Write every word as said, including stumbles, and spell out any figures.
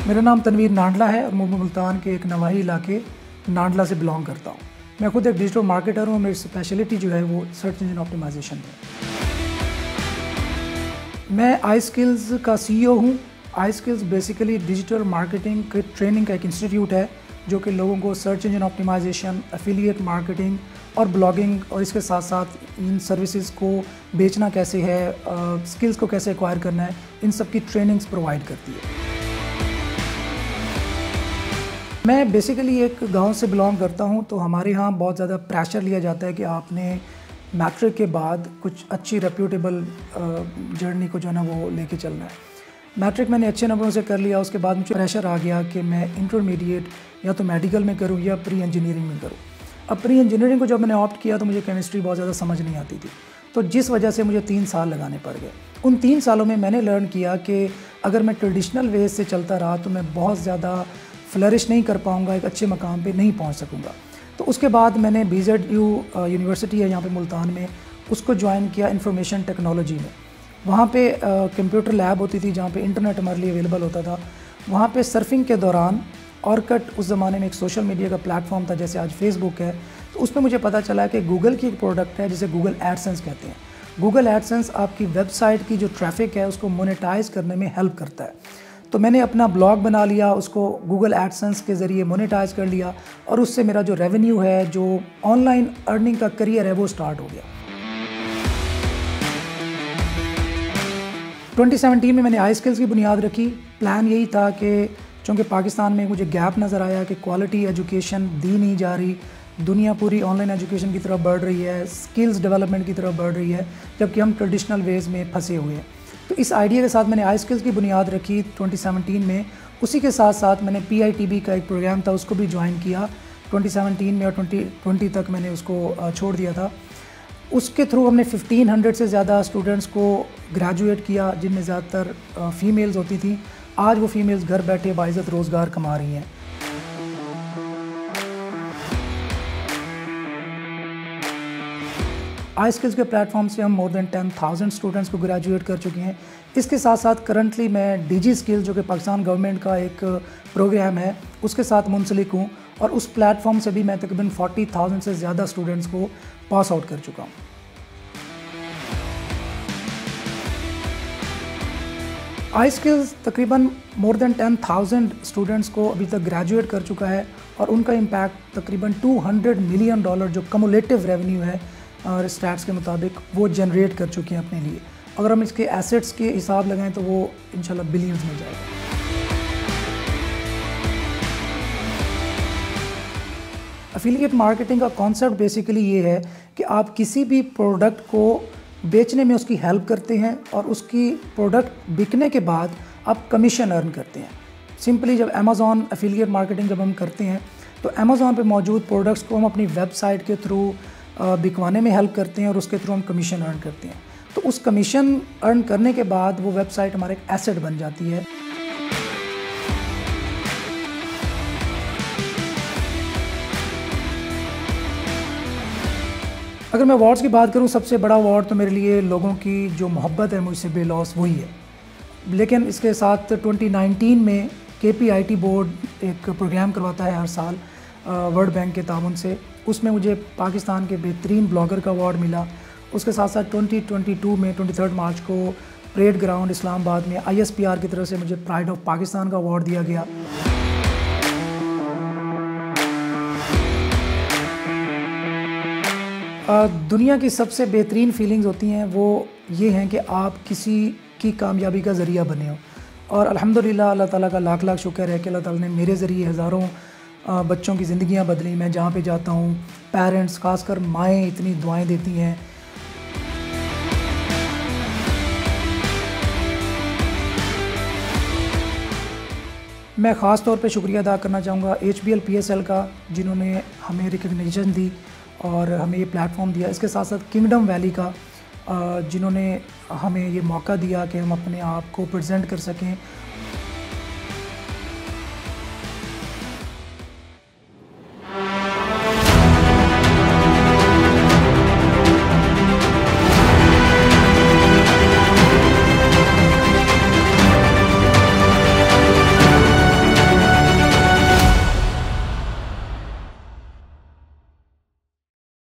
मेरा नाम तनवीर नांडला है और मैं मुल्तान के एक नवाही इलाके नांडला से बिलोंग करता हूँ। मैं खुद एक डिजिटल मार्केटर हूँ। मेरी स्पेशलिटी जो है वो सर्च इंजन ऑप्टिमाइजेशन है। मैं आई स्किल्स का सीईओ हूँ। I skills basically digital marketing के ट्रेनिंग का एक इंस्टीट्यूट है जो कि लोगों को search engine optimisation, affiliate marketing और ब्लॉगिंग और इसके साथ साथ इन सर्विसेज को बेचना कैसे है, स्किल्स को कैसे एक्वायर करना है, इन सब की ट्रेनिंग्स प्रोवाइड करती है। मैं बेसिकली एक गांव से बिलोंग करता हूं, तो हमारे यहाँ बहुत ज़्यादा प्रेशर लिया जाता है कि आपने मैट्रिक के बाद कुछ अच्छी रेप्यूटेबल जर्नी को जो है ना वो लेके चलना है। मैट्रिक मैंने अच्छे नंबरों से कर लिया, उसके बाद मुझे प्रेशर आ गया कि मैं इंटरमीडिएट या तो मेडिकल में करूँ या प्री इंजीनियरिंग में करूँ। अब प्री इंजीनियरिंग को जब मैंने ऑप्ट किया तो मुझे केमिस्ट्री बहुत ज़्यादा समझ नहीं आती थी, तो जिस वजह से मुझे तीन साल लगाने पड़ गए। उन तीन सालों में मैंने लर्न किया कि अगर मैं ट्रेडिशनल वे से चलता रहा तो मैं बहुत ज़्यादा फ्लरिश नहीं कर पाऊँगा, एक अच्छे मकाम पे नहीं पहुँच सकूँगा। तो उसके बाद मैंने बी जेड यू यूनिवर्सिटी है यहाँ पे मुल्तान में, उसको ज्वाइन किया इंफॉर्मेशन टेक्नोलॉजी में। वहाँ पे कंप्यूटर लैब होती थी जहाँ पे इंटरनेट हमारे लिए अवेलेबल होता था। वहाँ पे सर्फिंग के दौरान ऑरकट उस ज़माने में एक सोशल मीडिया का प्लेटफॉर्म था जैसे आज फेसबुक है, तो उसमें मुझे पता चला कि गूगल की एक प्रोडक्ट है जिसे गूगल एडसेंस कहते हैं। गूगल एडसेंस आपकी वेबसाइट की जो ट्रैफिक है उसको मोनेटाइज करने में हेल्प करता है। तो मैंने अपना ब्लॉग बना लिया, उसको गूगल एडसेंस के ज़रिए मोनेटाइज कर लिया और उससे मेरा जो रेवेन्यू है, जो ऑनलाइन अर्निंग का करियर है, वो स्टार्ट हो गया। ट्वेंटी सेवनटीन में मैंने आई स्किल्स की बुनियाद रखी। प्लान यही था कि चूँकि पाकिस्तान में मुझे गैप नज़र आया कि क्वालिटी एजुकेशन दी नहीं जा रही, दुनिया पूरी ऑनलाइन एजुकेशन की तरफ बढ़ रही है, स्किल्स डेवलपमेंट की तरफ बढ़ रही है, जबकि हम ट्रेडिशनल वेज़ में फंसे हुए हैं। तो इस आइडिया के साथ मैंने आई स्किल्स की बुनियाद रखी ट्वेंटी सेवनटीन में। उसी के साथ साथ मैंने पी आई टी बी का एक प्रोग्राम था, उसको भी ज्वाइन किया ट्वेंटी सेवनटीन में और ट्वेंटी ट्वेंटी तक मैंने उसको छोड़ दिया था। उसके थ्रू हमने फिफ्टीन हंड्रेड से ज़्यादा स्टूडेंट्स को ग्रेजुएट किया, जिनमें ज़्यादातर फ़ीमेल्स होती थी। आज वो फीमेल्स घर बैठे बाइज़्ज़त रोज़गार कमा रही हैं। आई स्किल्स के प्लेटफॉर्म से हम more than ten thousand students को ग्रेजुएट कर चुके हैं। इसके साथ साथ करंटली मैं डी जी स्किल्स, जो कि पाकिस्तान गवर्नमेंट का एक प्रोग्राम है, उसके साथ मुंसलिक हूँ और उस प्लेटफॉर्म से भी मैं तकरीबन फोर्टी थाउजेंड से ज़्यादा स्टूडेंट्स को पास आउट कर चुका हूँ। आई स्किल्स तकरीबन more than ten thousand students को अभी तक ग्रेजुएट कर चुका है और उनका इम्पैक्ट तकरीबन टू हंड्रेड मिलियन डॉलर जो कमुलेटिव रेवेन्यू है और स्टैट्स के मुताबिक वो जनरेट कर चुके हैं अपने लिए। अगर हम इसके एसेट्स के हिसाब लगाएं तो वो इंशाल्लाह बिलियंस में जाएगा। एफिलिएट मार्केटिंग का कॉन्सेप्ट बेसिकली ये है कि आप किसी भी प्रोडक्ट को बेचने में उसकी हेल्प करते हैं और उसकी प्रोडक्ट बिकने के बाद आप कमीशन अर्न करते हैं। सिंपली जब अमेज़ॉन एफिलिएट मार्केटिंग जब हम करते हैं तो अमेज़ॉन पे मौजूद प्रोडक्ट्स को हम अपनी वेबसाइट के थ्रू बिकवाने में हेल्प करते हैं और उसके थ्रू हम कमीशन अर्न करते हैं। तो उस कमीशन अर्न करने के बाद वो वेबसाइट हमारे एक एसेट बन जाती है। अगर मैं अवार्ड्स की बात करूं, सबसे बड़ा अवार्ड तो मेरे लिए लोगों की जो मोहब्बत है मुझसे बेलौस वही है। लेकिन इसके साथ ट्वेंटी नाइनटीन में K P I T board एक प्रोग्राम करवाता है हर साल वर्ल्ड बैंक के ताउन से, उसमें मुझे पाकिस्तान के बेहतरीन ब्लॉगर का अवार्ड मिला। उसके साथ साथ ट्वेंटी ट्वेंटी टू में तेईस मार्च को परेड ग्राउंड इस्लामाबाद में आई एस पी आर की तरफ से मुझे प्राइड ऑफ पाकिस्तान का अवार्ड दिया गया। दुनिया की सबसे बेहतरीन फीलिंग्स होती हैं वो ये हैं कि आप किसी की कामयाबी का ज़रिया बने हो, और अल्हम्दुलिल्लाह अल्लाह ताला का लाख लाख शुक्र है कि अल्लाह ताला ने मेरे ज़रिए हज़ारों बच्चों की ज़िंदगियां बदली। मैं जहाँ पे जाता हूँ पेरेंट्स, खासकर माएँ इतनी दुआएं देती हैं। मैं ख़ास तौर पे शुक्रिया अदा करना चाहूँगा H B L P S L का, जिन्होंने हमें रिकग्निशन दी और हमें ये प्लेटफॉर्म दिया। इसके साथ साथ किंगडम वैली का, जिन्होंने हमें ये मौका दिया कि हम अपने आप को प्रेजेंट कर सकें।